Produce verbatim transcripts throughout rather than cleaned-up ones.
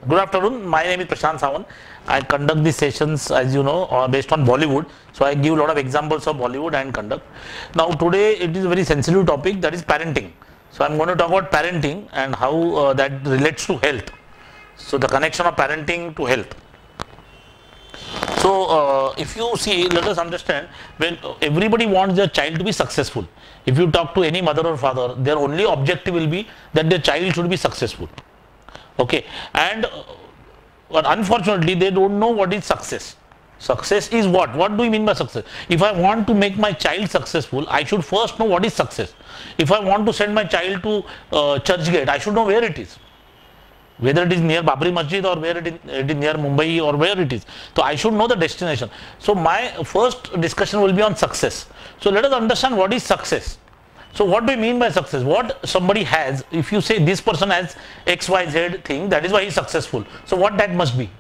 Good afternoon. My name is Prashant Sawant. I conduct these sessions, as you know, uh, based on Bollywood. So I give a lot of examples of Bollywood and conduct. Now today it is a very sensitive topic, that is parenting. So I'm going to talk about parenting and how uh, that relates to health. So the connection of parenting to health. So uh, if you see, let us understand, when everybody wants their child to be successful. If you talk to any mother or father, their only objective will be that their child should be successful. Okay, and uh, but unfortunately they don't know what is success. Success is what? What do you mean by success? If I want to make my child successful, I should first know what is success. If I want to send my child to uh, Churchgate, I should know where it is. Whether it is near Babri Masjid or where it is, it is near Mumbai or where it is. So I should know the destination. So my first discussion will be on success. So let us understand what is success. So what do you mean by success? What somebody has, if you say this person has X Y Z thing, that is why he is successful. So what that must be?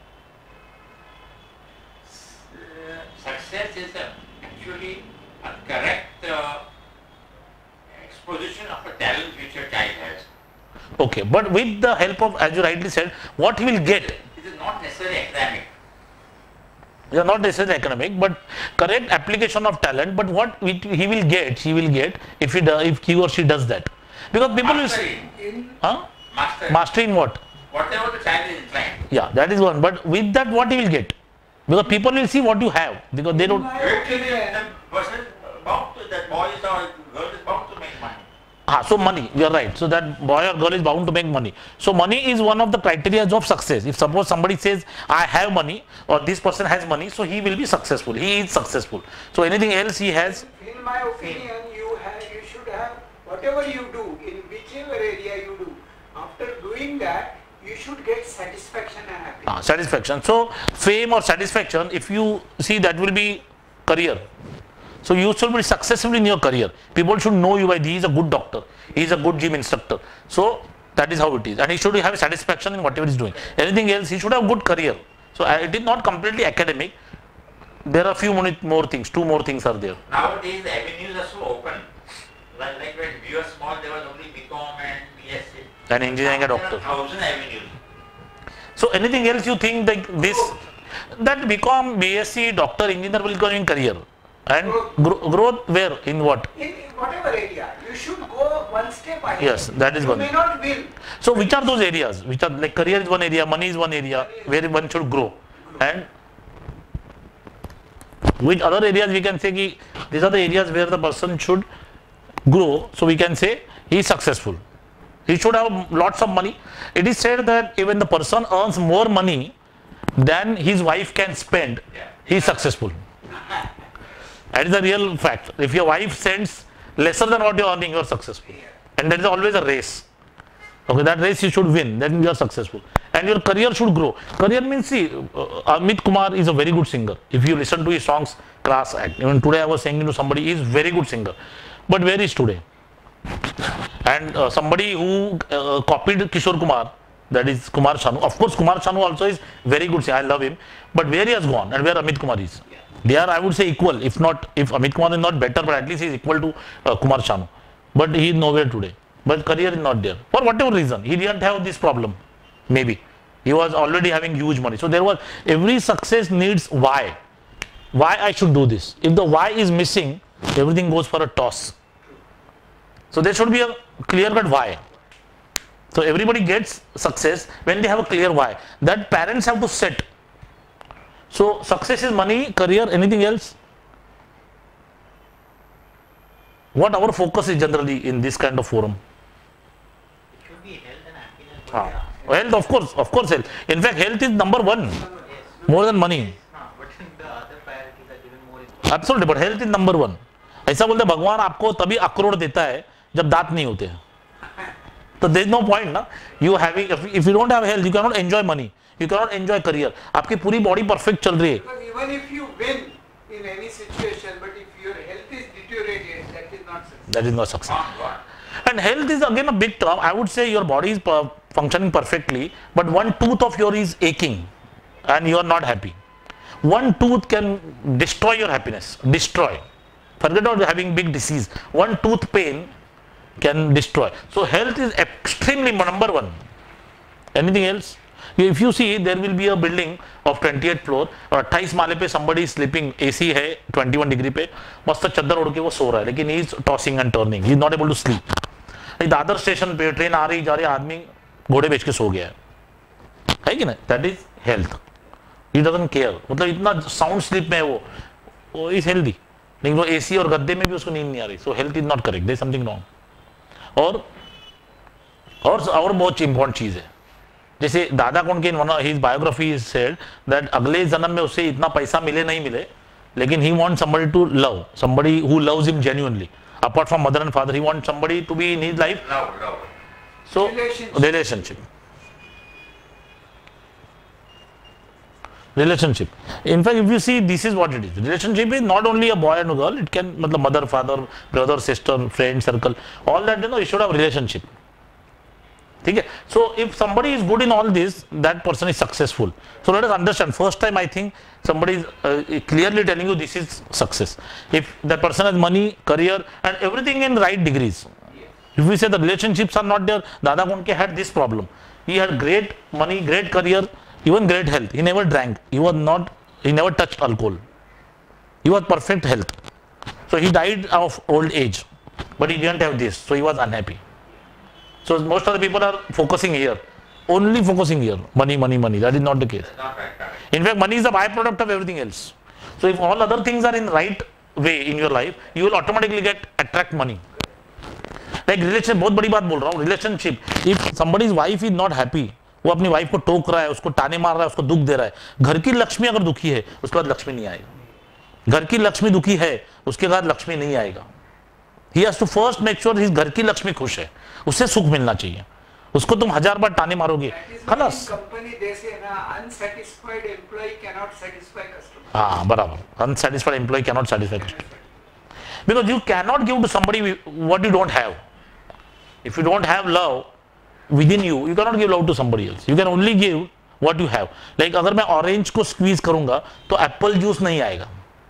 Uh, success is a, actually a correct uh, exposition of a talent which your child has. Okay, but with the help of, as you rightly said, what he will get? It is not necessarily academic. Yeah, not necessarily academic, but correct application of talent. But what he will get, he will get if he does, if he or she does that. Because people Mastery. will, In huh? Mastery. Mastery in what? Whatever the child is inclined. Yeah, that is one. But with that, what he will get? Because people will see what you have, because they don't. Actually, the person is bound to, that boy is or girl is bound to make money. Ah, so money, you are right. So that boy or girl is bound to make money. So money is one of the criteria of success. If suppose somebody says, I have money, or this person has money, so he will be successful. He is successful. So anything else he has. In my opinion, you have, you should have whatever you do, in whichever area you do. After doing that, you should get satisfaction and happiness. Ah, satisfaction. So fame or satisfaction, if you see, that will be career. So you should be successful in your career. People should know you by he is a good doctor, he is a good gym instructor. So that is how it is, and he should have satisfaction in whatever he is doing. Anything else, he should have good career. So uh, it is not completely academic. There are a few more, more things. Two more things are there. Nowadays the avenues are so open. Like, like when we were small, there was only B Com and B S c. And engineering and doctor. There are thousand avenues. So anything else you think like this, that B Com, B S c, doctor, engineer will go in career. And gro growth where? In what? In whatever area, you should go one step ahead. Yes, that is you one. may not will. So which are those areas? Which are like career is one area, money is one area where one should grow. And which other areas we can say ki, these are the areas where the person should grow. So we can say he is successful. He should have lots of money. It is said that even the person earns more money than his wife can spend, he is successful. That is a real fact. If your wife sends lesser than what you are earning, you are successful. And there is always a race. Okay, that race you should win, then you are successful. And your career should grow. Career means, see, uh, Amit Kumar is a very good singer. If you listen to his songs, class act. Even today I was saying to somebody, he is very good singer. But where is today? And uh, somebody who uh, copied Kishore Kumar, that is Kumar Sanu. Of course, Kumar Sanu also is very good singer. I love him. But where he has gone and where Amit Kumar is? They are, I would say, equal. If not, if Amit Kumar is not better, but at least he is equal to uh, Kumar Sanu. But he is nowhere today. But career is not there. For whatever reason, he didn't have this problem. Maybe. He was already having huge money. So there was, every success needs why. Why I should do this. If the why is missing, everything goes for a toss. So there should be a clear cut why. So everybody gets success when they have a clear why. That parents have to set. So success is money, career, anything else? What our focus is generally in this kind of forum? It should be health and happiness. Ah. Health, of course, of course health. In fact, health is number one, Yes. more than money. No, but the other priorities are given more importance. Absolutely, but health is number one. ऐसा बोलते हैं भगवान आपको तभी अखरोट देता है जब दांत नहीं होते हैं. So there is no point ना. You having if, if you don't have health, you cannot enjoy money. You cannot enjoy career. आपकी पूरी body perfect चल रही है. Because even if you win in any situation, but if your health is deteriorated, that is not success. That is not success. Oh, God. And health is again a big term. I would say your body is per functioning perfectly, but one tooth of yours is aching, and you are not happy. One tooth can destroy your happiness. Destroy. Forget about having big disease. One tooth pain can destroy. So health is extremely number one. Anything else? If you see, there will be a building of twenty-eighth floor और अट्ठाईस माले पे somebody is sleeping, A C है twenty-one degree पे, मस्त चद्दर ओढ़ के वो सो रहा है, लेकिन he is tossing and turning, he is not able to sleep. Dadar station पे ट्रेन आ रही जा रही, आदमी घोड़े बेच के सो गया है, है कि नहीं? That is health. He doesn't care. मतलब इतना साउंड स्लीप में है वो, वो is healthy. लेकिन वो एसी और गद्दे में भी उसको नींद नहीं आ रही, so health is not correct, there is something wrong. और और और बहुत इंपॉर्टेंट चीज है, जैसे दादा कौन के his biography is said that अगले जन्म में उसे इतना पैसा मिले नहीं मिले, लेकिन he want somebody to love, somebody who loves him genuinely apart from mother and father, he want somebody to be in his life. So relationship relationship. In fact, if you see, this is what it is. Relationship is not only a boy and a girl, it can matlab mother, father, brother, sister, friend, circle, all that, you know, you should have relationship. Okay? So if somebody is good in all this, that person is successful. So let us understand, first time I think somebody is uh, clearly telling you this is success. If that person has money, career and everything in right degrees. If we say the relationships are not there, Dada Gonke had this problem. He had great money, great career, even great health. He never drank. He was not. He never touched alcohol. He was perfect health. So he died of old age, but he didn't have this. So he was unhappy. So most of the people are focusing here, only focusing here. Money, money, money. That is not the case. In fact, money is a byproduct of everything else. So if all other things are in right way in your life, you will automatically get attract money. Like relationship, बहुत बड़ी बात बोल रहा हूँ. Relationship. If somebody's wife is not happy, वो अपनी wife को टोक रहा है, उसको ताने मार रहा है, उसको दुख दे रहा है, घर की लक्ष्मी अगर दुखी है, उसके बाद लक्ष्मी नहीं आएगा. घर की लक्ष्मी दुखी है, उसके बाद लक्ष्मी नहीं आएगा. He has to first make sure his घर की लक्ष्मी खुश है, उससे सुख मिलना चाहिए. उसको तुम हजार बार ताने मारोगे, खलास. हाँ बराबर, unsatisfied employ cannot satisfy customer, because you cannot give to somebody what you don't have. If you don't have love within you, you cannot give love to somebody else. You can only give what you have. Like अगर मैं orange को squeeze करूंगा तो Apple juice नहीं आएगा.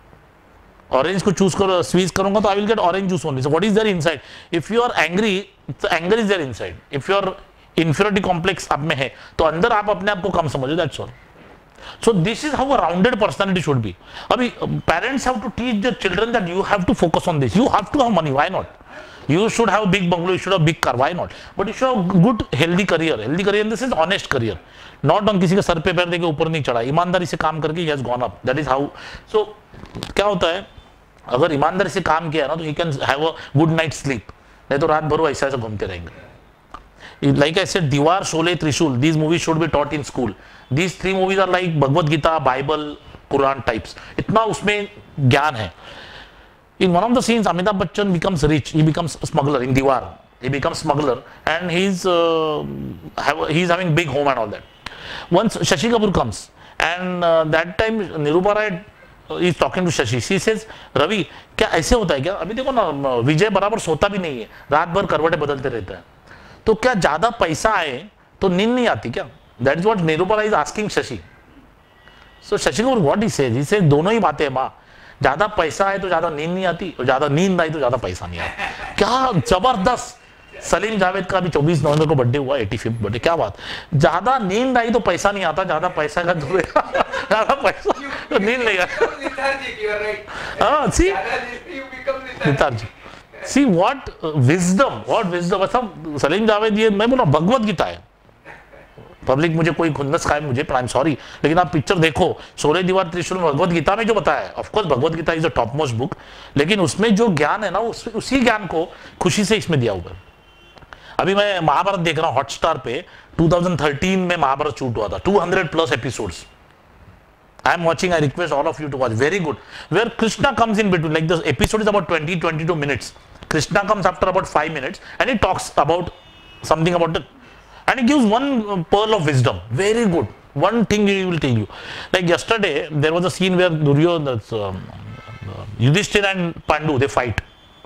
Orange को choose कर squeeze करूंगा तो I will get orange juice only. So what is there inside? If you are angry, anger is there inside. If your inferiority complex आप में है तो अंदर आप अपने आप को कम समझो, that's all. So this is how a rounded personality should be. अभी parents have to teach their children that you have to focus on this. You have to have money. Why not? You should have big bungalow. You should have big car. Why not? But you should have good healthy career. Healthy career. This is honest career. Not on किसी के sir पे पैर देके ऊपर नहीं चढ़ा. ईमानदारी से काम करके he has gone up. That is how. So क्या होता है? अगर ईमानदारी से काम किया ना तो he can have a good night sleep. नहीं तो रात भर वो ऐसा ऐसा घूमते रहेंगे. Like I said, दीवार, शोले, त्रिशूल. These movies should be taught in school. These three movies are like Bhagavad Gita, Bible, Quran types. इतना उसमें ज्ञान है. In one of the scenes, Amitabh Bachchan becomes rich. He becomes a smuggler in Diwar. He becomes smuggler, and he's uh, have, he's having big home and all that. Once Shashi Kapoor comes, and uh, that time Nirupa Rai is talking to Shashi. She says, "Ravi, क्या ऐसे होता है क्या? अभी देखो ना, विजय बराबर सोता भी नहीं है. रात भर करवटें बदलते रहता है. तो क्या ज्यादा पैसा आए तो नींद नहीं आती क्या?" That is what Nirupa Rai is asking Shashi. So Shashi Kapoor, what he says? He says दोनों ही बातें हैं माँ. ज्यादा पैसा है तो ज्यादा नींद नहीं आती, और ज्यादा नींद आई तो ज्यादा पैसा नहीं आता. क्या जबरदस्त. सलीम जावेद का अभी चौबीस नवंबर को बर्थडे हुआ, एटी फिफ्थ बर्थडे. क्या बात. ज्यादा नींद आई तो पैसा नहीं आता, ज्यादा पैसा का तो ज्यादा पैसा तो नींद नहीं आता. हाँ see Netaji, see what wisdom, what wisdom. अच्छा सलीम जावेद, ये मैं बोला भगवद गीता है. पब्लिक मुझे कोई खुन्नस खाए मुझे, पर आई एम सॉरी, लेकिन आप पिक्चर देखो, सोलह दीवार त्रिशूल में भगवद गीता में जो बताया है, of course Bhagavad Gita is a top most book, लेकिन उसमें जो ज्ञान है ना, उस, उसी ज्ञान को खुशी से इसमें दिया हुआ है. अभी मैं महाभारत देख रहा हूँ हॉटस्टार पे. टू थाउजेंड थर्टीन में महाभारत शूट हुआ था, two hundred plus episodes. I am watching, I request all of you to watch. Very good. Where Krishna comes in between, like the episode is about twenty twenty two minutes. Krishna comes after about five minutes and he talks about something about the, and he gives one pearl of wisdom. Very good. One thing he will tell you. Like yesterday, there was a scene where Duryodhana, um, uh, Yudhishthir and Pandu, they fight.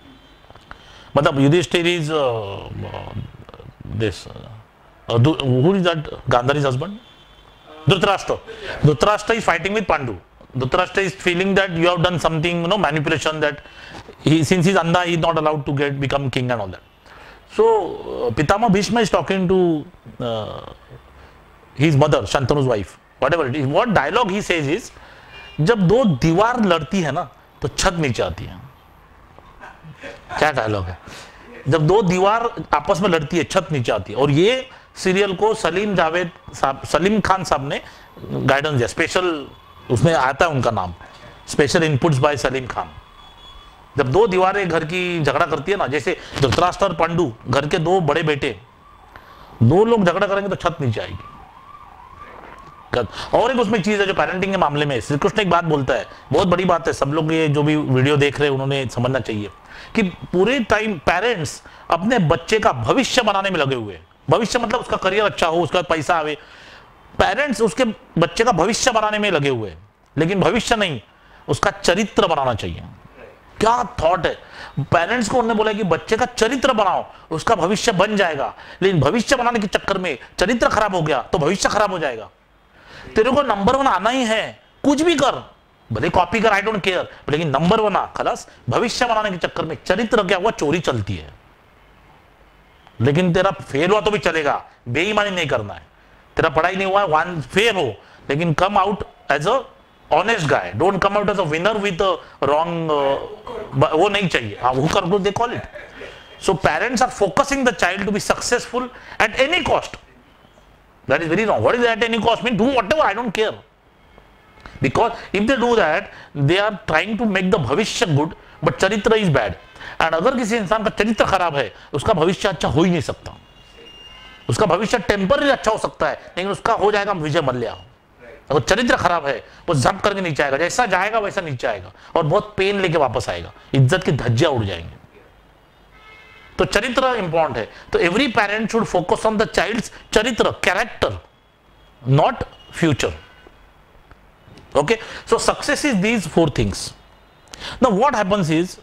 Matlab Yudhishthir is uh, uh, this. Uh, uh, who is that? Gandhari's husband? Dhritarashtra. Dhritarashtra is fighting with Pandu. Dhritarashtra is feeling that you have done something, you know, manipulation, that he, since he's Andha, he is not allowed to get become king and all that. So uh, Pitama Bhishma is talking to uh, his mother, Shantnu's wife, whatever it is, what dialogue he says is, जब दो दीवार लड़ती है ना तो छत नीचे आती है. क्या डायलॉग है? जब दो दीवार आपस में लड़ती है छत नीचे आती है. और ये सीरियल को सलीम जावेद साहब, सलीम खान साहब ने गाइडेंस दिया, स्पेशल उसमें आता है उनका नाम, special inputs by Salim Khan. जब दो दीवारें घर की झगड़ा करती है ना, जैसे धृतराष्ट्र और पांडु, घर के दो बड़े बेटे, दो लोग झगड़ा करेंगे तो छत नीचे आएगी. और एक उसमें चीज है जो पेरेंटिंग के मामले में श्री कृष्ण एक बात बोलता है, बहुत बड़ी बात है, सब लोग ये जो भी वीडियो देख रहे हैं उन्होंने समझना चाहिए कि पूरे टाइम पेरेंट्स अपने बच्चे का भविष्य बनाने में लगे हुए हैं. भविष्य मतलब उसका करियर अच्छा हो, उसका पैसा आवे. पेरेंट्स उसके बच्चे का भविष्य बनाने में लगे हुए हैं, लेकिन भविष्य नहीं, उसका चरित्र बनाना चाहिए. क्या थॉट है पेरेंट्स को. उन्होंने बोला कि बच्चे का चरित्र बनाओ, उसका भविष्य बन जाएगा. लेकिन भविष्य बनाने के चक्कर में चरित्र खराब हो गया तो भविष्य खराब हो जाएगा. तेरे को नंबर वन आना ही है, कुछ भी कर, भले कॉपी कर, आई डोंट केयर, लेकिन नंबर वन आ. खलास. भविष्य बनाने के चक्कर में चरित्र क्या हुआ, चोरी चलती है. लेकिन तेरा फेल हुआ तो भी चलेगा, बेईमानी नहीं करना है. तेरा पढ़ाई नहीं हुआ, वन फेल हो, लेकिन come out as a honest guy, don't come out as a winner with wrong, वो नहीं चाहिए. हाँ, वो कर, they call it. So parents are focusing the child to be successful at any cost. That is very wrong. What is at any cost? I mean, do whatever, I don't care. Because if they do that, they are trying to make the bhavishya good, but charitra is bad. And अगर किसी इंसान का चरित्र खराब है, उसका भविष्य अच्छा हो ही नहीं सकता. उसका भविष्य टेम्पररी अच्छा हो सकता है, लेकिन उसका हो जाएगा विजय मल्ल्या. अगर चरित्र खराब है, वो जब करके नीचे आएगा, जैसा जाएगा वैसा नीचे आएगा, और बहुत पेन लेके वापस आएगा, इज्जत की धज्जियां उड़ जाएंगे. तो चरित्र इंपॉर्टेंट है. तो every parent should focus on the child's चरित्र, character, not future. Okay, so success is these four things. Now what happens is,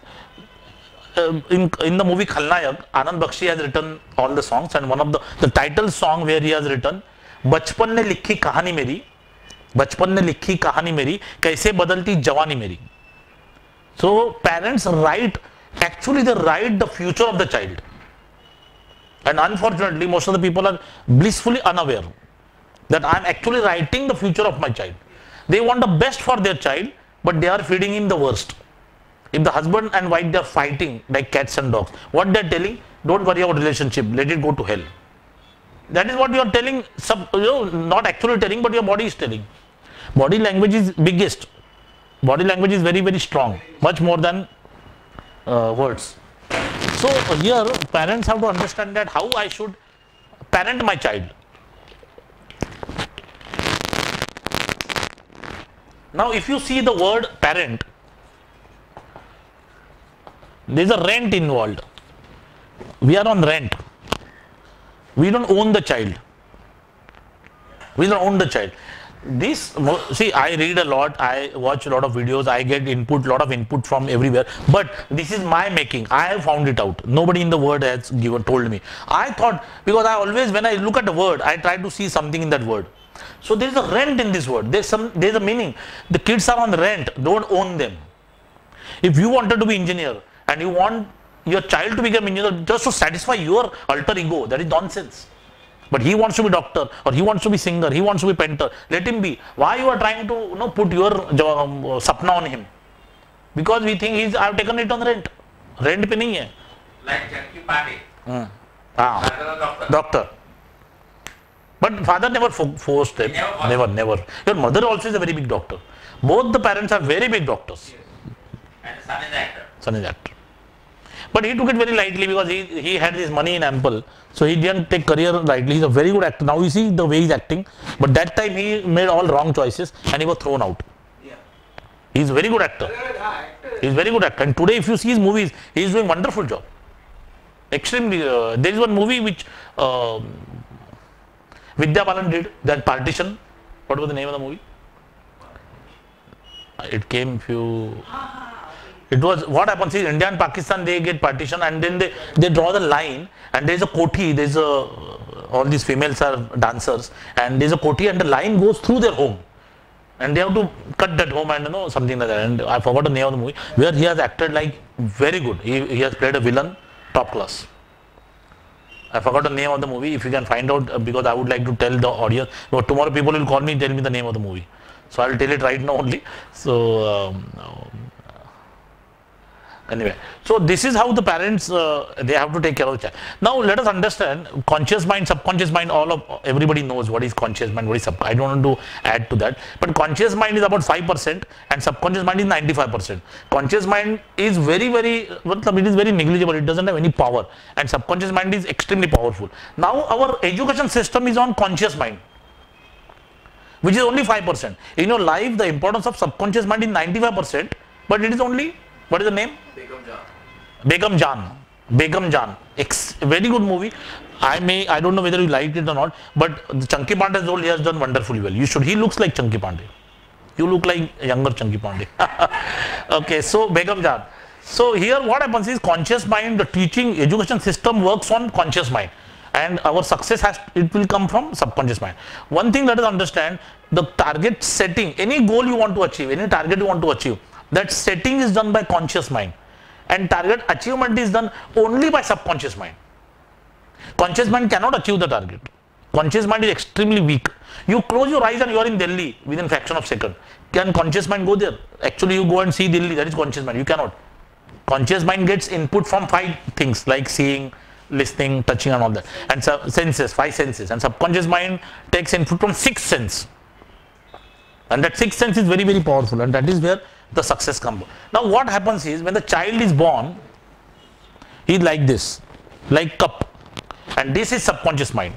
in in the movie Khalnayak, Anand Bakshi has written all the songs, and one of the the title song where he has written, बचपन ने लिखी कहानी मेरी, बचपन ने लिखी कहानी मेरी, कैसे बदलती जवानी मेरी. So parents write, actually they write the future of the child, and unfortunately most of the people are blissfully unaware that I am actually writing the future of my child. They want the best for their child, but they are feeding him the worst. If the husband and wife, they are fighting like cats and dogs, what they are telling, don't worry about relationship, let it go to hell. That is what you are telling, sub, you know, not actually telling, but your body is telling. Body language is biggest. Body language is very very strong, much more than uh, words. So here parents have to understand that how I should parent my child. Now if you see the word parent, there is a rent involved. We are on rent. We don't own the child. We don't own the child. This, see, I read a lot, I watch a lot of videos, I get input, lot of input from everywhere, but this is my making. I have found it out. Nobody in the word has given told me. I thought, because I always, when I look at the word, I try to see something in that word. So there is a rent in this word. There's some, there's a meaning. The kids are on rent. Don't own them. If you wanted to be engineer and you want your child to become engineer just to satisfy your alter ego, that is nonsense. But he wants to be doctor, or he wants to be singer, he wants to be painter, let him be. Why you are trying to, you know, put your um, sapna on him? Because we think he's, I have taken it on rent. Rent pe nahi hai. Like Chakki Party. Hmm. Ah, Doctor. doctor. But father never fo forced it. Never, never, never. Your mother also is a very big doctor. Both the parents are very big doctors. Yes. And the son is actor. Son is actor. But he took it very lightly because he, he had his money in ample. So he didn't take career lightly. He's a very good actor. Now you see the way he's acting. But that time he made all wrong choices and he was thrown out. Yeah. He's a very good actor. He's a very good actor. And today if you see his movies, he's doing wonderful job. Extremely. Uh, there is one movie which uh, Vidya Balan did, that Partition. What was the name of the movie? It came few... It was, what happens is India and Pakistan, they get partition and then they, they draw the line and there is a koti, there is a, all these females are dancers and there is a koti and the line goes through their home and they have to cut that home and you know something like that, and I forgot the name of the movie, where he has acted like very good. He, he has played a villain top class. I forgot the name of the movie. If you can find out, uh, because I would like to tell the audience. But tomorrow people will call me and tell me the name of the movie. So I will tell it right now only. So um, anyway, so this is how the parents uh, they have to take care of the child. Now let us understand conscious mind, subconscious mind. All of everybody knows what is conscious mind, what is sub. I don't want to add to that. But conscious mind is about five percent and subconscious mind is ninety-five percent. Conscious mind is very very, it is very negligible. It doesn't have any power, and subconscious mind is extremely powerful. Now our education system is on conscious mind, which is only five percent. In your life, the importance of subconscious mind is ninety-five percent, but it is only, what is the name? Begum Jan. Begum Jan. Begum Jan. Ex very good movie. I may, I don't know whether you liked it or not, but Chunky Pandey's role he has done wonderfully well. You should, he looks like Chunky Pandey. You look like younger Chunky Pandey. Okay, so Begum Jan. So here what happens is conscious mind, the teaching education system works on conscious mind. And our success has, it will come from subconscious mind. One thing let us understand, the target setting, any goal you want to achieve, any target you want to achieve, that setting is done by conscious mind, and target achievement is done only by subconscious mind. Conscious mind cannot achieve the target. Conscious mind is extremely weak. You close your eyes and you are in Delhi within fraction of second. Can conscious mind go there? Actually you go and see Delhi, that is conscious mind. You cannot. Conscious mind gets input from five things like seeing, listening, touching and all that, and so senses, five senses, and subconscious mind takes input from sixth sense, and that sixth sense is very very powerful, and that is where the success comes. Now what happens is, when the child is born, he is like this, like cup, and this is subconscious mind.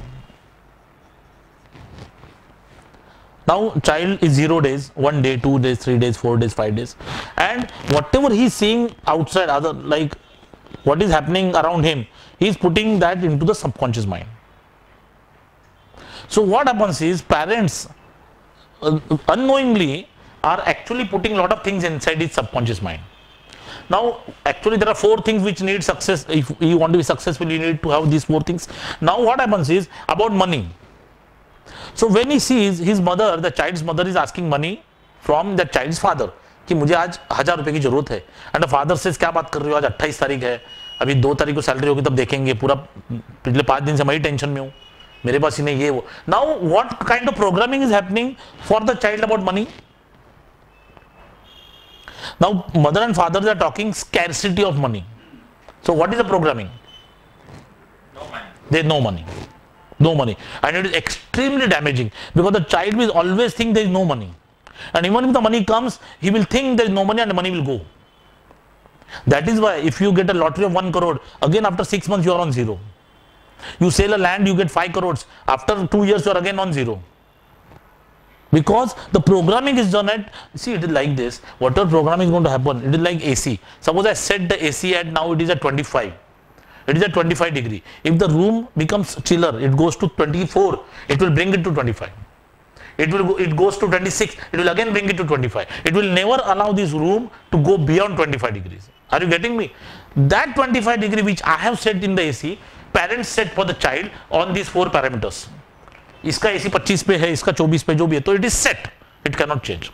Now child is zero days, one day, two days, three days, four days, five days, and whatever he is seeing outside, other, like what is happening around him, he is putting that into the subconscious mind. So what happens is, parents uh, unknowingly are actually putting a lot of things inside his subconscious mind. Now actually there are four things which need success. If you want to be successful, you need to have these four things. Now what happens is about money. So when he sees his mother, the child's mother is asking money from the child's father कि मुझे आज हजार रुपए की जरूरत है, and the father says क्या बात कर रहे हो, आज अट्ठाईस तारीख है, अभी दो तारीख को सैलरी होगी तब देखेंगे, पूरा पिछले पाँच दिन से मैं ही टेंशन में हूँ, मेरे पास ही नहीं ये वो. Now what kind of programming is happening for the child about money? Now mother and father are talking scarcity of money. So what is the programming? No money. There is no money. No money. And it is extremely damaging, because the child will always think there is no money. And even if the money comes, he will think there is no money and the money will go. That is why if you get a lottery of one crore, again after six months you are on zero. You sell a land, you get five crores. After two years you are again on zero. Because the programming is done at, see, it is like this. Whatever programming is going to happen, it is like A C. Suppose I set the A C at, now it is at twenty-five. It is at twenty-five degree. If the room becomes chiller, it goes to twenty-four, it will bring it to twenty-five. It will go, it goes to twenty-six, it will again bring it to twenty-five. It will never allow this room to go beyond twenty-five degrees. Are you getting me? That twenty-five degree which I have set in the A C, parents set for the child on these four parameters. इसका A C पच्चीस पे है, इसका चौबीस पे, जो भी है, तो it is set. It cannot change.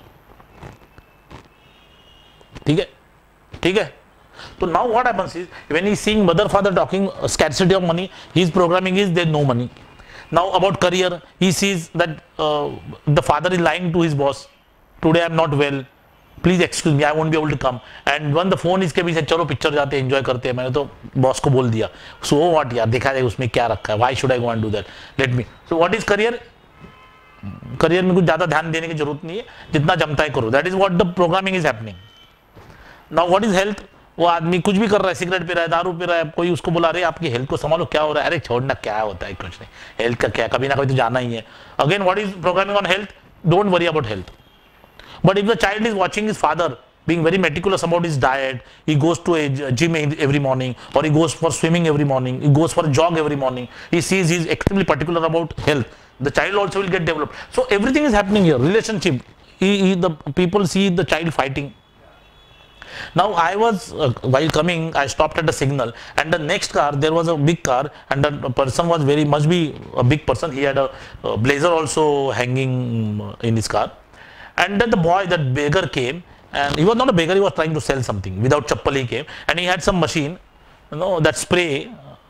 ठीक है? ठीक है? So now what happens is, when he is seeing mother father talking uh, scarcity of money, his programming is there is no money. Now about career, he sees that uh, the father is lying to his boss. Today I am not well. Please excuse me, I won't be able to come. And when the phone is के भी से चलो picture जाते हैं, enjoy करते हैं, मैंने तो बॉस को बोल दिया. So what यार, देखा जाए उसमें क्या रखा है. Why should I go and do that? Let me. So what is career? Career में कुछ ज़्यादा ध्यान देने की जरूरत नहीं है. जितना जमता है करो. That is what the programming is happening. Now what is health? वो आदमी कुछ भी कर रहा है, सिगरेट पी रहा है, दारू पी रहा है, कोई उसको बुला रहे आपकी हेल्थ को संभालो, क्या हो रहा है, अरे छोड़ना क्या होता है, कुछ नहीं, हेल्थ का क्या, कभी ना कभी तो जाना ही है. Again what is programming on health? Don't worry about health. But if the child is watching his father being very meticulous about his diet, he goes to a gym every morning, or he goes for swimming every morning, he goes for a jog every morning, he sees he is extremely particular about health, the child also will get developed. So everything is happening here. Relationship, he, he, the people see the child fighting. Now I was uh, while coming, I stopped at a signal, and the next car, there was a big car, and the person was very, must be a big person. He had a, a blazer also hanging in his car. And then the boy, that beggar came, and he was not a beggar, he was trying to sell something. Without chappal he came, and he had some machine, you know, that spray,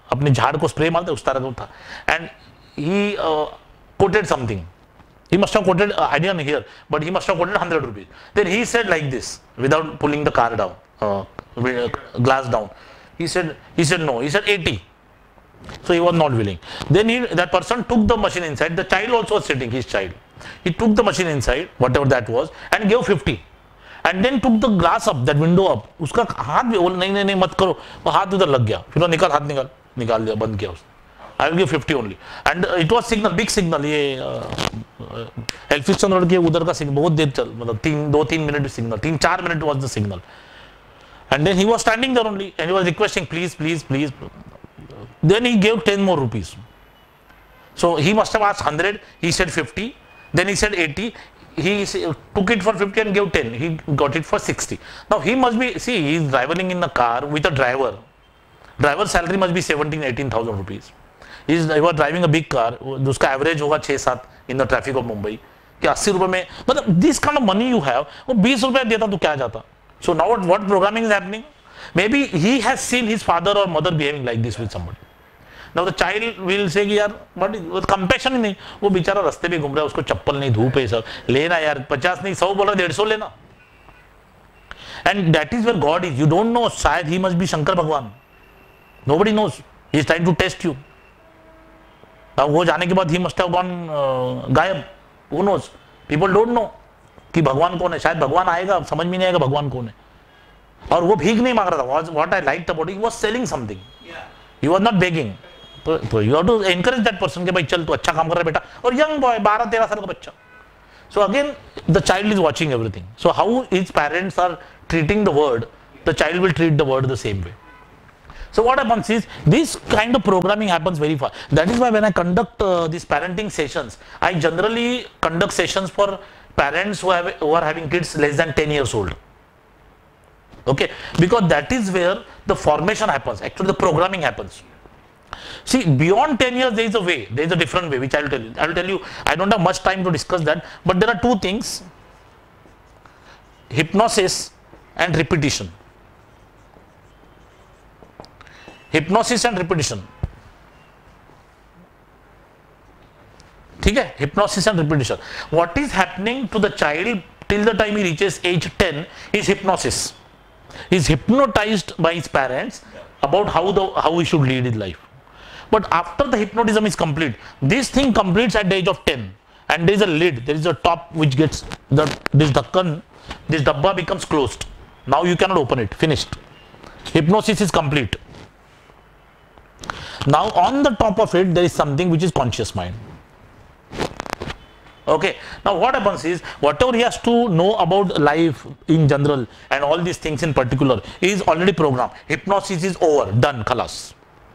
अपने झाड़ को spray मारते उस तरह का था. And he uh, quoted something. He must have quoted, uh, I didn't hear, but he must have quoted one hundred rupees. Then he said like this, without pulling the car down, uh, glass down. He said, he said no. He said eighty. So he was not willing. Then he, that person took the machine inside. The child also was sitting, his child. He took the machine inside, whatever that was, and gave fifty. And then took the glass up, that window up. उसका हाथ भी बोला नहीं नहीं नहीं मत करो, वो हाथ उधर लग गया. फिर वो निकाल हाथ निकाल निकाल दिया, बंद किया उसने. I will give fifty only. And uh, it was signal, big signal. ये एल्फिस्टन रोड के उधर का सिग्नल बहुत देर चल, मतलब तीन दो तीन मिनट सिग्नल, तीन चार minute was the signal. And then he was standing there only, and he was requesting, please, please, please. Then he gave ten more rupees. So he must have asked one hundred. He said fifty. Then he said eighty. He took it for fifty and gave ten. He got it for sixty. Now he must be, see, he is traveling in a car with a driver. Driver's salary must be seventeen, eighteen thousand rupees. He is, he was driving a big car. उसका average होगा छह सात in the traffic of Mumbai. कि अस्सी रुपए में, मतलब this kind of money you have, वो बीस रुपए देता तो क्या जाता? So now what, what programming is happening? Maybe he has seen his father or mother behaving like this with somebody. Now the child will say कि यार, but with compassion ही नहीं, वो बेचारा रास्ते पे घूम रहा है, उसको चप्पल नहीं, धूप है सब, लेना यार, पचास नहीं, सौ बोल रहा है, डेढ़ सौ लेना. And that is where God is. You don't know, शायद he must be शंकर भगवान. Nobody knows. He is trying to test you. अब वो जाने के बाद he must have gone uh, गायब. Who knows? People don't know कि भगवान कौन है. शायद भगवान आएगा, समझ में नहीं आएगा भगवान कौन है. और वो भीख नहीं मांग रहा था. What I liked about it, he was selling something. Yeah. He was not begging. तो, तो you have to encourage that person कि भाई चल तू अच्छा काम कर रहा है बेटा. और young boy, बारह तेरह साल का बच्चा. So again, the child is watching everything. So how his parents are treating the word, the child will treat the word the same way. So what happens is, this kind of programming happens very fast. That is why when I conduct uh, these parenting sessions, I generally conduct sessions for parents who, have, who are having kids less than ten years old. Okay, because that is where the formation happens, actually the programming happens. See, beyond ten years there is a way, there is a different way, which I will tell you. I will tell you, I don't have much time to discuss that, but there are two things: hypnosis and repetition. Hypnosis and repetition. ठीक है, hypnosis and repetition. What is happening to the child till the time he reaches age ten is hypnosis. He is hypnotized by his parents about how the how he should lead his life. But after the hypnotism is complete, this thing completes at the age of ten, and there is a lid, there is a top which gets the this dhakkan, this dabba becomes closed. Now you cannot open it. Finished. Hypnosis is complete. Now on the top of it there is something which is conscious mind. Okay, now what happens is, whatever he has to know about life in general and all these things in particular is already programmed. Hypnosis is over, done, khalas.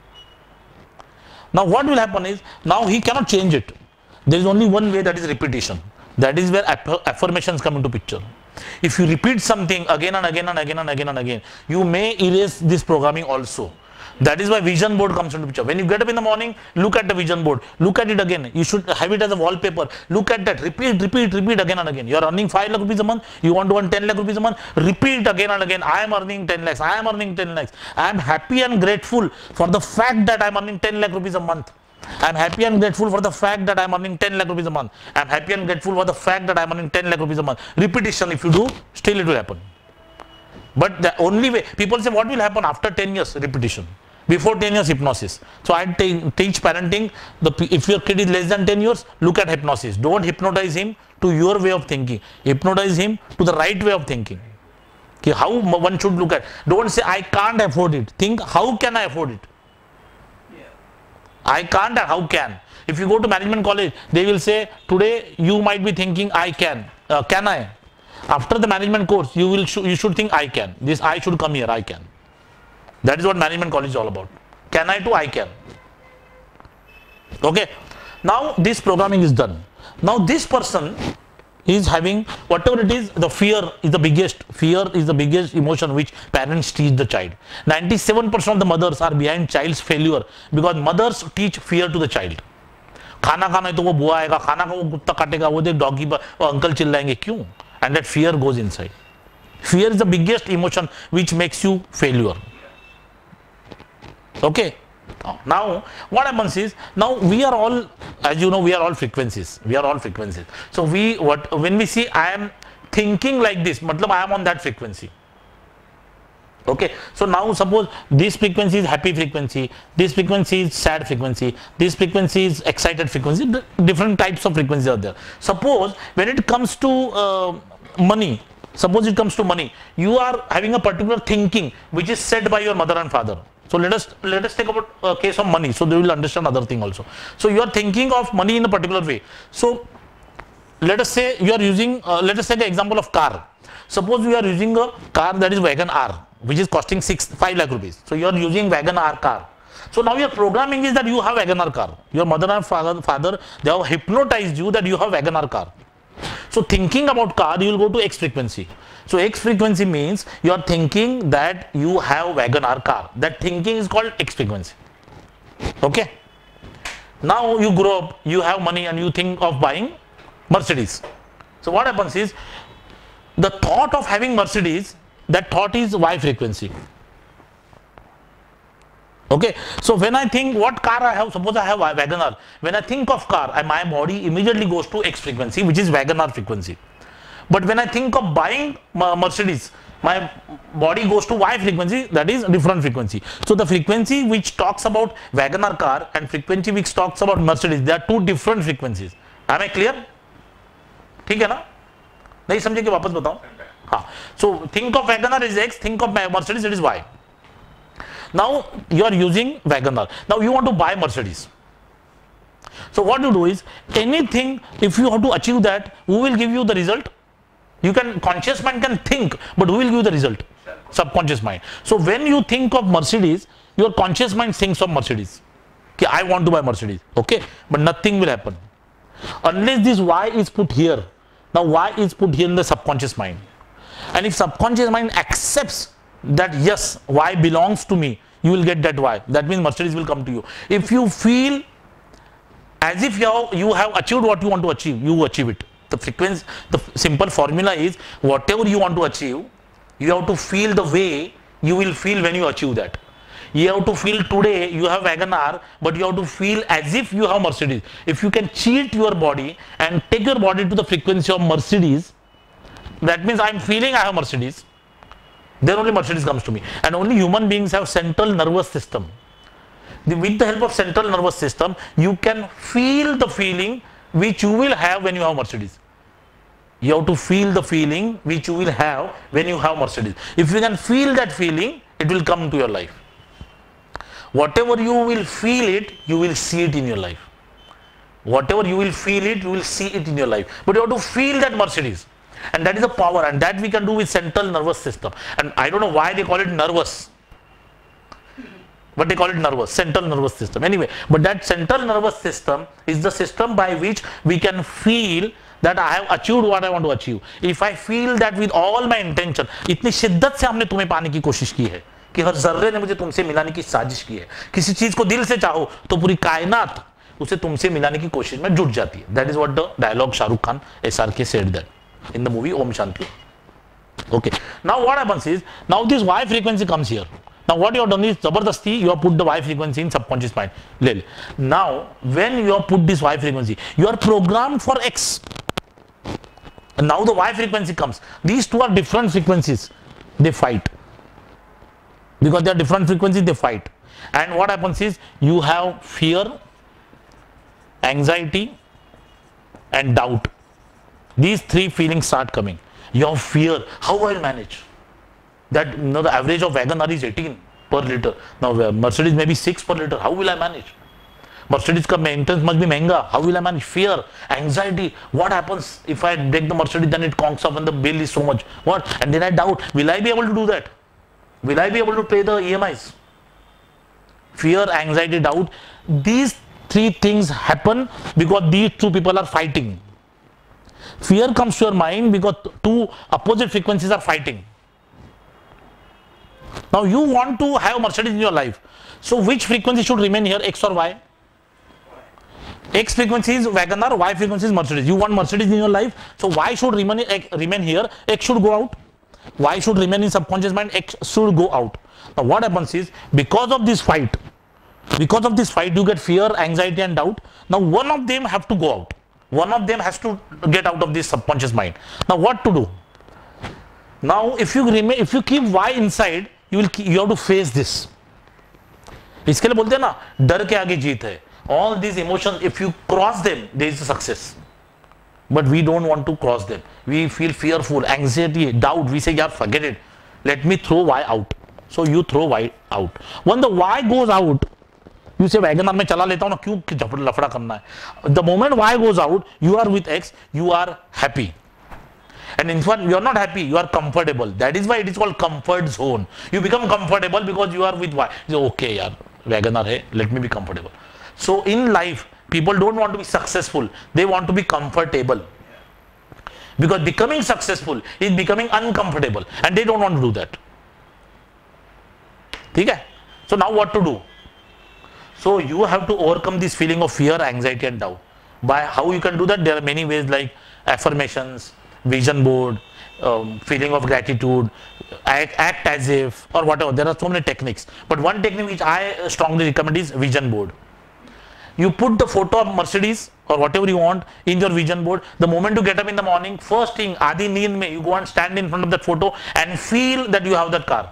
Now what will happen is, now he cannot change it. There is only one way, that is repetition. That is where aff affirmations come into picture. If you repeat something again and again and again and again and again, you may erase this programming also. That is why vision board comes into picture. When you get up in the morning, look at the vision board. Look at it again. You should have it as a wallpaper. Look at that. Repeat, repeat, repeat again and again. You are earning five lakh rupees a month. You want to earn ten lakh rupees a month. Repeat again and again. I am earning ten lakhs. I am earning ten lakhs. I am happy and grateful for the fact that I am earning ten lakh rupees a month. I am happy and grateful for the fact that I am earning ten lakh rupees a month. I am happy and grateful for the fact that I am earning ten lakh rupees a month. Repetition, if you do, still it will happen. But the only way, people say, what will happen after ten years? Repetition. Before ten years, hypnosis. So I teach parenting, the, if your kid is less than ten years, look at hypnosis. Don't hypnotize him to your way of thinking. Hypnotize him to the right way of thinking. Okay, how one should look at. Don't say, I can't afford it. Think, how can I afford it? Yeah. I can't, how can? If you go to management college, they will say, today you might be thinking, I can. Uh, can I? After the management course, you will sh you should think, I can. This I should come here, I can. That is what management college is all about. Can I to I can. Okay. Now this programming is done. Now this person is having whatever it is, the fear is the biggest. Fear is the biggest emotion which parents teach the child. ninety-seven percent of the mothers are behind child's failure because mothers teach fear to the child. खाना खाना है तो वो बुआ आएगा, खाना का वो कुत्ता काटेगा, वो देख डॉगी पर वो अंकल चिल्लाएंगे, क्यों? And that fear goes inside. Fear is the biggest emotion which makes you failure. Okay, Now what happens is, now we are all, as you know, we are all frequencies. We are all frequencies. So we, what when we see I am thinking like this, matlab I am on that frequency. Okay, so now suppose this frequency is happy frequency, this frequency is sad frequency, this frequency is excited frequency, different types of frequencies are there. Suppose when it comes to uh, money, suppose it comes to money, you are having a particular thinking which is said by your mother and father. So let us let us take about a case of money, so they will understand other thing also. So you are thinking of money in a particular way. So let us say you are using, uh, let us take the example of car. Suppose you are using a car that is Wagon R, which is costing six five lakh rupees. So you are using Wagon R car. So now your programming is that you have Wagon R car. Your mother and father, father they have hypnotized you that you have Wagon R car. So thinking about car, you will go to X frequency. So X frequency means you are thinking that you have Wagon R car. That thinking is called X frequency. Okay. Now you grow up, you have money and you think of buying Mercedes. So what happens is, the thought of having Mercedes, that thought is Y frequency. Okay. So when I think what car I have, suppose I have Wagon R. When I think of car, I, my body immediately goes to X frequency, which is Wagon R frequency. But when I think of buying Mercedes, my body goes to Y frequency, that is different frequency. So the frequency which talks about Wagon R car and frequency which talks about Mercedes, they are two different frequencies. Am I clear? ठीक है ना? नहीं समझे कि वापस बताऊं? हाँ. So think of Wagon R is X, think of Mercedes it is Y. Now you are using Wagon R. Now you want to buy Mercedes. So what you do is, anything, if you have to achieve that, who will give you the result? You can, conscious mind can think, but who will give you the result? Subconscious mind. So when you think of Mercedes, your conscious mind thinks of Mercedes. Okay, I want to buy Mercedes. Okay, but nothing will happen unless this Y is put here. Now Y is put here in the subconscious mind, and if subconscious mind accepts that yes, Y belongs to me, you will get that Y. That means Mercedes will come to you. If you feel as if you have, you have achieved what you want to achieve, you achieve it. The frequency, the simple formula is, whatever you want to achieve, you have to feel the way you will feel when you achieve that. You have to feel today you have Wagon R, but you have to feel as if you have Mercedes. If you can cheat your body and take your body to the frequency of Mercedes, that means I am feeling I have Mercedes, then only Mercedes comes to me. And only human beings have central nervous system. The, with the help of central nervous system, you can feel the feeling which you will have when you have Mercedes. You have to feel the feeling which you will have when you have Mercedes. If you can feel that feeling, it will come to your life. Whatever you will feel it, you will see it in your life. Whatever you will feel it, you will see it in your life. But you have to feel that Mercedes. And that is a power, and that we can do with central nervous system. And I don't know why they call it nervous. But they call it nervous, central nervous system. Anyway, but that central nervous system is the system by which we can feel that I have achieved what I want to achieve. If I feel that with all my intention, इतनी शिद्दत से हमने तुम्हें पाने की कोशिश की है कि हर जर्रे ने मुझे तुमसे मिलाने की साजिश की है. किसी चीज को दिल से चाहो तो पूरी कायनात उसे तुमसे मिलाने की कोशिश में जुट जाती है. That is what the dialogue Shahrukh Khan S R K said that in the movie Om Shanti. Okay. Now what happens is, now this Y frequency comes here. Now what you have done is, Zabardasti, you have put the Y frequency in subconscious mind. Now when you have put this Y frequency, you are programmed for X. And now the Y frequency comes. These two are different frequencies. They fight. Because they are different frequencies, they fight. And what happens is, you have fear, anxiety and doubt. These three feelings start coming. You have fear. How will I manage? That, you know, the average of Wagon R is eighteen per liter. Now Mercedes may be six per liter. How will I manage? Mercedes ka maintenance must be महंगा. How will I manage? Fear, anxiety. What happens if I take the Mercedes, then it conks up and the bill is so much? What? And then I doubt, will I be able to do that? Will I be able to pay the E M Is? Fear, anxiety, doubt. These three things happen because these two people are fighting. Fear comes to your mind because two opposite frequencies are fighting. Now you want to have Mercedes in your life. So which frequency should remain here, X or Y? X frequency is Wagon R, Y frequency is Mercedes. You want Mercedes in your life, so Y should remain, remain here, X should go out. Y should remain in subconscious mind, X should go out. Now what happens is, because of this fight, Because of this fight, you get fear, anxiety, and doubt. Now, one of them have to go out. One of them has to get out of this subconscious mind. Now, what to do? Now, if you remain, if you keep why inside, you will, you have to face this. इसके लिए बोलते हैं ना, डर के आगे जीत है. All these emotions, if you cross them, there is a success. But we don't want to cross them. We feel fearful, anxiety, doubt. We say, yeah, forget it. Let me throw why out. So you throw why out. When the why goes out, you say, WagonR में चला लेता हूँ ना, क्यों लफड़ा करना है? The moment why goes out, you are with X, you are happy. And in fact, you are not happy, you are comfortable. That is why it is called comfort zone. You become comfortable because you are with Y. You say, okay, yaar, Wagoner hai, let me be comfortable. So in life, people don't want to be successful. They want to be comfortable. Because becoming successful is becoming uncomfortable. And they don't want to do that. Okay? So now what to do? So you have to overcome this feeling of fear, anxiety and doubt. By how you can do that? There are many ways like affirmations, vision board, um, feeling of gratitude, act, act as if, or whatever. There are so many techniques. But one technique which I strongly recommend is vision board. You put the photo of Mercedes or whatever you want in your vision board. The moment you get up in the morning, first thing, Adi Neend mein, you go and stand in front of that photo and feel that you have that car.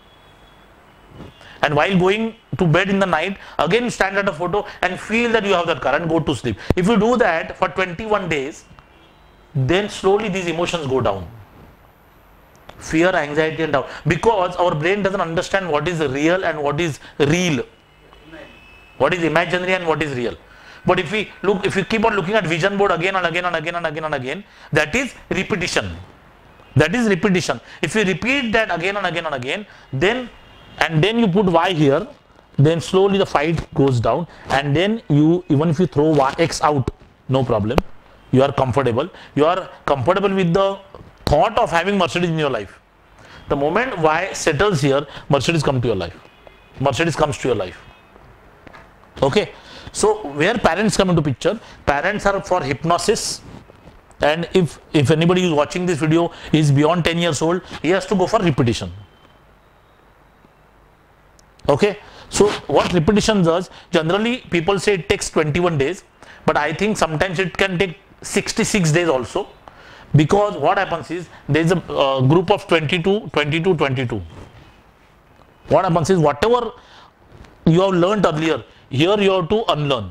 And while going to bed in the night, again stand at the photo and feel that you have that car and go to sleep. If you do that for twenty-one days, then slowly these emotions go down. Fear, anxiety and doubt. Because our brain doesn't understand what is real and what is real. What is imaginary and what is real. But if we look, if we keep on looking at vision board again and again and again and again and again, that is repetition. That is repetition. If we repeat that again and again and again, then and then you put Y here, then slowly the fight goes down, and then you, even if you throw Y, X out, no problem. You are comfortable. You are comfortable with the thought of having Mercedes in your life. The moment Y settles here, Mercedes comes to your life. Mercedes comes to your life. Okay. So where parents come into picture? Parents are for hypnosis. And if, if anybody is watching this video is beyond ten years old, he has to go for repetition. Okay. So what repetition does, generally people say it takes twenty-one days, but I think sometimes it can take sixty-six days also, because what happens is there is a uh, group of twenty-two, twenty-two, twenty-two. What happens is whatever you have learnt earlier, here you have to unlearn.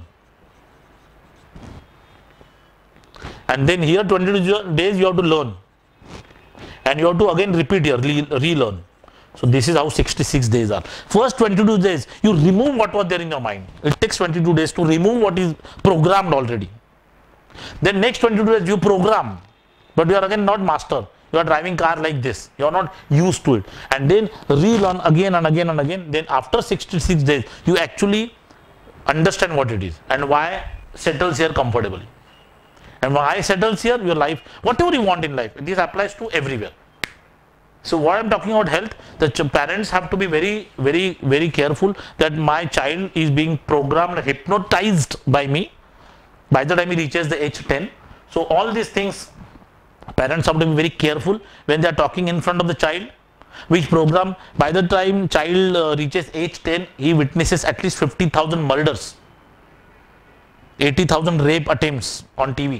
And then here twenty-two days you have to learn. And you have to again repeat here, relearn. So this is how sixty-six days are. First twenty-two days, you remove what was there in your mind. It takes twenty-two days to remove what is programmed already. Then next twenty-two days you program, but you are again not master. You are driving car like this. You are not used to it. And then relearn again and again and again. Then after sixty-six days, you actually understand what it is and why settles here comfortably. And why settles here, your life, whatever you want in life, this applies to everywhere. So what I am talking about health, the parents have to be very, very, very careful that my child is being programmed, hypnotized by me by the time he reaches the age ten. So all these things, parents have to be very careful when they are talking in front of the child. Which program, by the time child uh, reaches age ten, he witnesses at least fifty thousand murders, eighty thousand rape attempts on T V.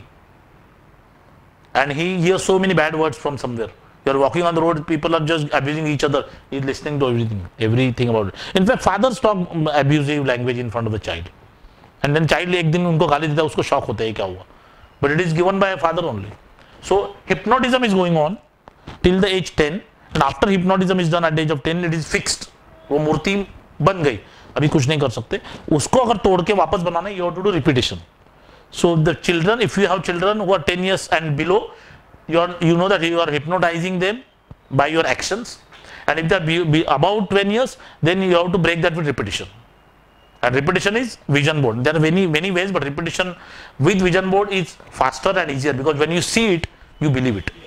And he hears so many bad words from somewhere. You are walking on the road, people are just abusing each other. He is listening to everything, everything about it. In fact, fathers talk abusive language in front of the child. And then child एक दिन उनको गाली देता है, उसको shock होता है क्या हुआ. But it is given by a father only. So hypnotism is going on till the age ten. And after hypnotism is done at the age of ten, it is fixed. वो मूर्ति बन गई, अभी कुछ नहीं कर सकते. उसको अगर तोड़ के वापस बनाना है, you have to do repetition. So the children, if you have children who are ten years and below, you are, you know that you are hypnotizing them by your actions. And if they are be, be about ten years, then you have to break that with repetition. And repetition is vision board. There are many many ways, but repetition with vision board is faster and easier, because when you see it, you believe it.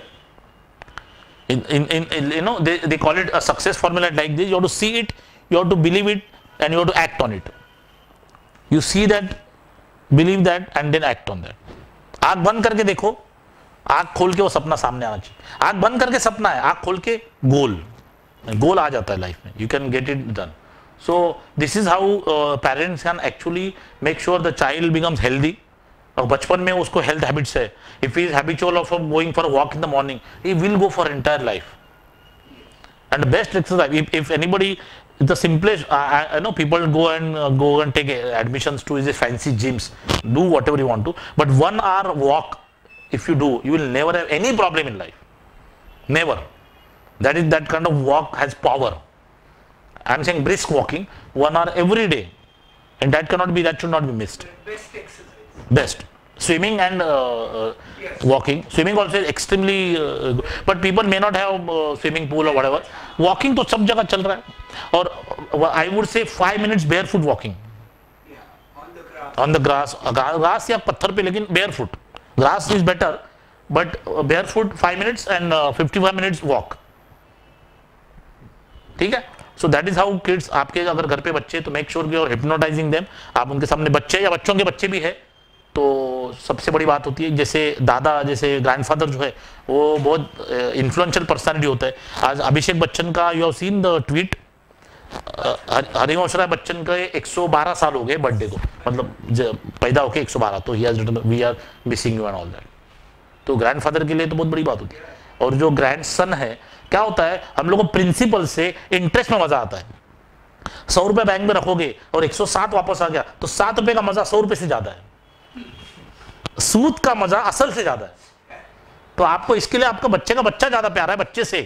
In, in, in, in you know, they, they call it a success formula like this. You have to see it, you have to believe it, and you have to act on it. You see that, believe that, and then act on that. आँख बंद करके देखो, आँख खोल के वो सपना सामने आना चाहिए. आँख बंद करके सपना है, आँख खोल के गोल, गोल आ जाता है लाइफ में. You can get it done. So this is how uh, parents can actually make sure the child becomes healthy. और बचपन में उसको health habits है. If he is habitual of going for a walk in the morning, he will go for entire life. And the best exercise, if, if anybody, the simplest, I, I know people go and uh, go and take uh, admissions to these fancy gyms, do whatever you want to, but one hour walk, if you do, you will never have any problem in life. Never. That is, that kind of walk has power. I am saying brisk walking, one hour every day, and that cannot be, that should not be missed. Best exercise. Best. Swimming and uh, uh, Yes. walking. Swimming also is extremely uh, good. But people may not have uh, swimming pool or whatever. Walking तो सब जगह चल रहा है. और I would say five minutes barefoot walking. Yeah, on the grass. On the grass. Grass या पत्थर पे, लेकिन barefoot. Grass is better, but uh, barefoot five minutes and uh, fifty-five minutes walk. ठीक है? So that is how kids, आपके अगर घर पे बच्चे, तो make sure you are hypnotizing them. आप उनके सामने बच्चे या बच्चों के बच्चे भी है, तो सबसे बड़ी बात होती है, जैसे दादा, जैसे ग्रैंडफादर जो है वो बहुत इन्फ्लुएंशियल पर्सनालिटी होता है. आज अभिषेक बच्चन का, you have seen the tweet, Harivansh Rai Bachchan का एक सौ बारह साल हो गए बर्थडे को, मतलब पैदा होके एक सौ बारह, तो he has written we are missing you and all that. तो ग्रैंडफादर के लिए तो बहुत बड़ी बात होती है. और जो ग्रैंडसन है, क्या होता है, हम लोगों को प्रिंसिपल से इंटरेस्ट में मजा आता है. सौ रुपए बैंक में रखोगे और एक सौ सात वापस आ गया, तो सात रुपए का मजा सौ रुपए से ज्यादा है. सूद का मजा असल से ज्यादा है. तो आपको इसके लिए आपका बच्चे का बच्चा ज्यादा प्यारा है बच्चे से.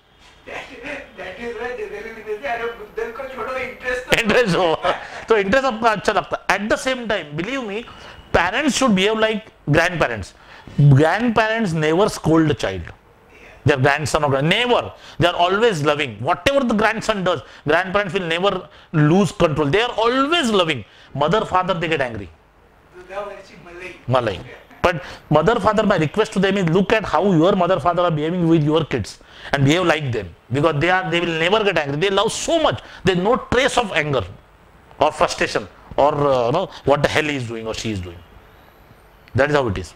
इंटरेस्ट हो तो इंटरेस्ट आपका अच्छा लगता है. At the same time believe me, parents should behave like grandparents. Grandparents never scold the child, their grandson or grand, never. They are always loving. Whatever the grandson does, grandparents will never lose control. They are always loving. Mother, father, they get angry. Malay. But mother, father, my request to them is, look at how your mother, father are behaving with your kids and behave like them, because they are, they will never get angry. They love so much. There is no trace of anger or frustration or uh, you know, what the hell he is doing or she is doing. That is how it is.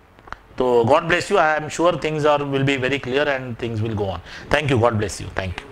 So God bless you. I am sure things are will be very clear and things will go on. Thank you. God bless you. Thank you.